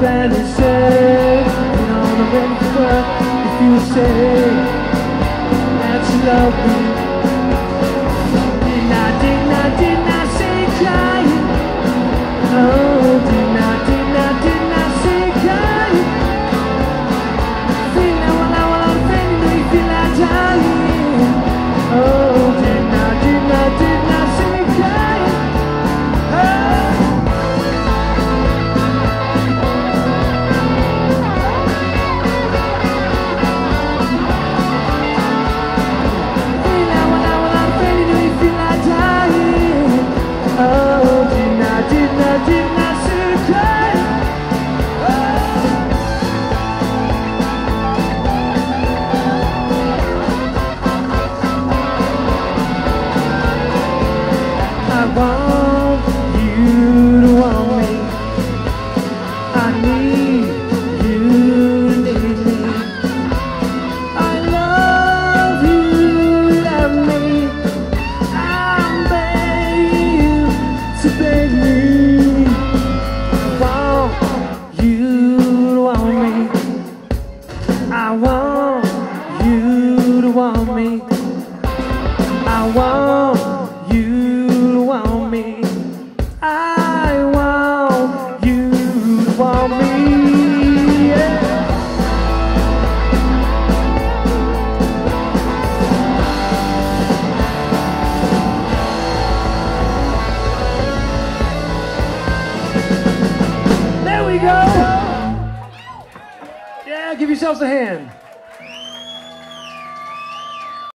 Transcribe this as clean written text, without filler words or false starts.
glad to say, you know, I'm ready for if you say that you love me. Did not say crying. Oh, did not say crying. Feel like when I'm feeling, do you feel like dying? Oh, did not say crying. Oh. I want you to want me. I need you to need me. I love you, love me. I'm begging you to beg me. I want you to want me. I want you to want me. I want you to want me. I want you to want me. Yeah. There we go. Yeah, give yourselves a hand.